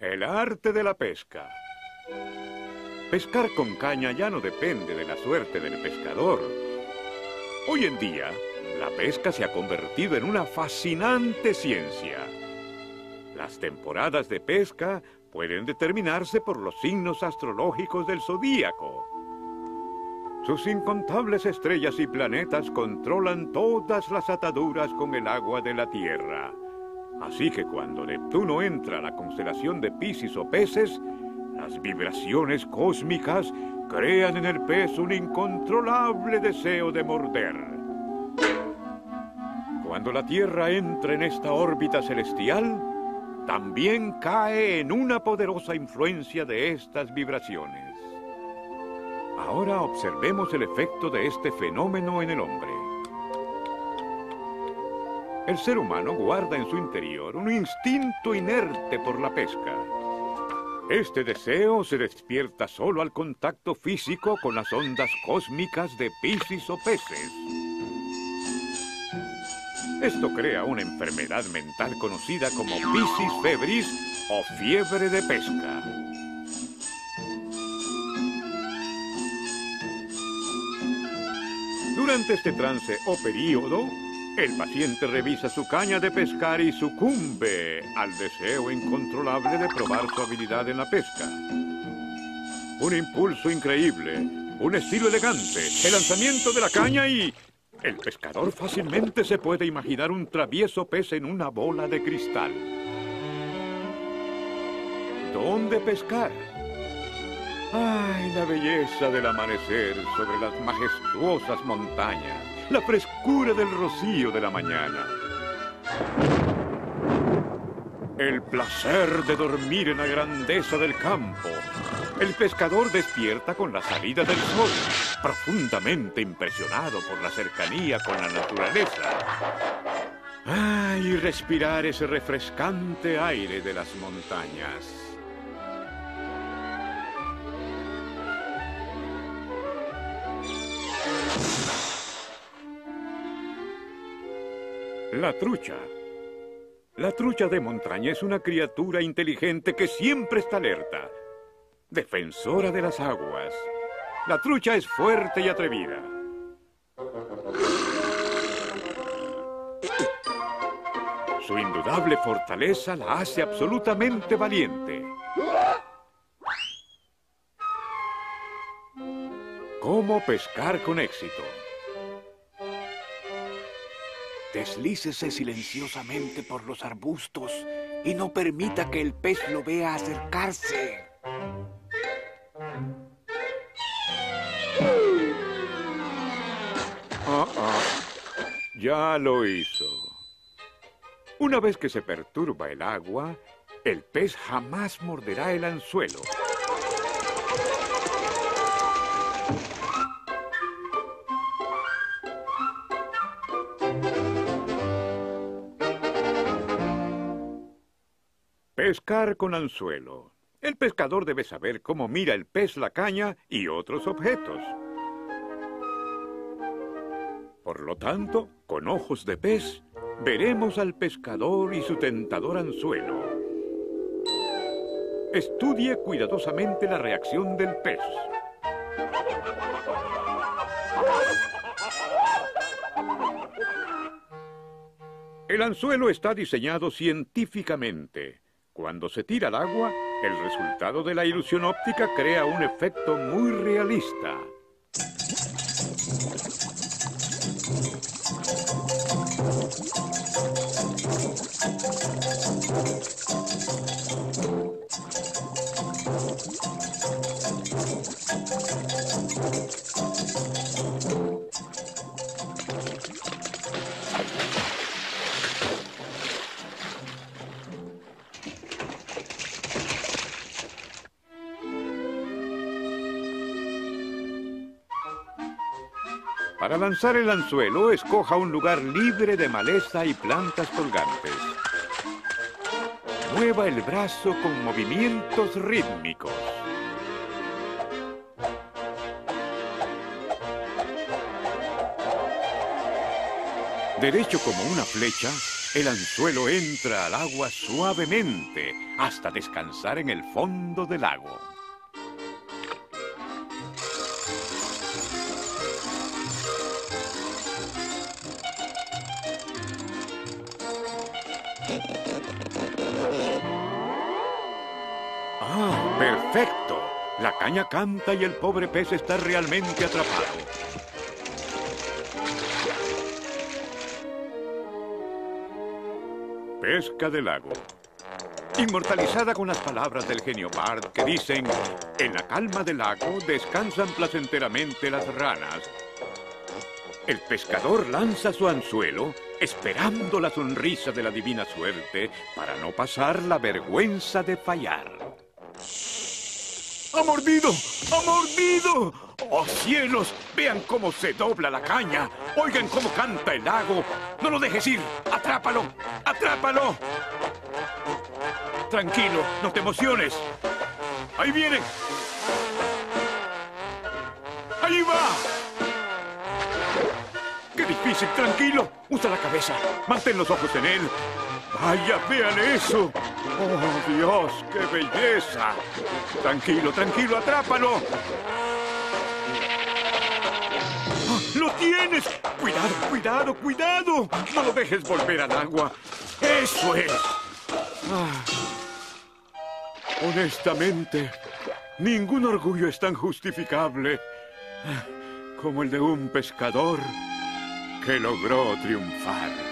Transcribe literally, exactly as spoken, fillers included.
El arte de la pesca. Pescar con caña ya no depende de la suerte del pescador. Hoy en día, la pesca se ha convertido en una fascinante ciencia. Las temporadas de pesca pueden determinarse por los signos astrológicos del zodíaco. Sus incontables estrellas y planetas controlan todas las ataduras con el agua de la Tierra. Así que cuando Neptuno entra a la constelación de Piscis o Peces, las vibraciones cósmicas crean en el pez un incontrolable deseo de morder. Cuando la Tierra entra en esta órbita celestial, también cae en una poderosa influencia de estas vibraciones. Ahora observemos el efecto de este fenómeno en el hombre. El ser humano guarda en su interior un instinto inerte por la pesca. Este deseo se despierta solo al contacto físico con las ondas cósmicas de Piscis o Peces. Esto crea una enfermedad mental conocida como Piscis febris o fiebre de pesca. Durante este trance o período, el paciente revisa su caña de pescar y sucumbe al deseo incontrolable de probar su habilidad en la pesca. Un impulso increíble, un estilo elegante, el lanzamiento de la caña y... el pescador fácilmente se puede imaginar un travieso pez en una bola de cristal. ¿Dónde pescar? ¡Ay, la belleza del amanecer sobre las majestuosas montañas! La frescura del rocío de la mañana. El placer de dormir en la grandeza del campo. El pescador despierta con la salida del sol, profundamente impresionado por la cercanía con la naturaleza. ¡Ay! Y respirar ese refrescante aire de las montañas. La trucha. La trucha de montaña es una criatura inteligente que siempre está alerta. Defensora de las aguas. La trucha es fuerte y atrevida. Su indudable fortaleza la hace absolutamente valiente. ¿Cómo pescar con éxito? Deslícese silenciosamente por los arbustos y no permita que el pez lo vea acercarse. Ah, ah. Ya lo hizo. Una vez que se perturba el agua, el pez jamás morderá el anzuelo. Pescar con anzuelo. El pescador debe saber cómo mira el pez la caña y otros objetos. Por lo tanto, con ojos de pez, veremos al pescador y su tentador anzuelo. Estudie cuidadosamente la reacción del pez. El anzuelo está diseñado científicamente. Cuando se tira al agua, el resultado de la ilusión óptica crea un efecto muy realista. Para lanzar el anzuelo, escoja un lugar libre de maleza y plantas colgantes. Mueva el brazo con movimientos rítmicos. Derecho como una flecha, el anzuelo entra al agua suavemente hasta descansar en el fondo del lago. ¡Ah, perfecto! La caña canta y el pobre pez está realmente atrapado. Pesca del lago. Inmortalizada con las palabras del genio Bart que dicen: en la calma del lago descansan placenteramente las ranas. El pescador lanza su anzuelo esperando la sonrisa de la divina suerte para no pasar la vergüenza de fallar. ¡Ha mordido! ¡Ha mordido! ¡Oh, cielos! Vean cómo se dobla la caña. Oigan cómo canta el lago. ¡No lo dejes ir! ¡Atrápalo! ¡Atrápalo! Tranquilo, no te emociones. ¡Ahí viene! ¡Ahí va! ¡Qué difícil! Tranquilo. Usa la cabeza. Mantén los ojos en él. ¡Vaya, vean eso! ¡Oh, Dios, qué belleza! Tranquilo, tranquilo, atrápalo. ¡Oh, ¡lo tienes! ¡Cuidado, cuidado, cuidado! No lo dejes volver al agua. ¡Eso es! Ah. Honestamente, ningún orgullo es tan justificable como el de un pescador que logró triunfar.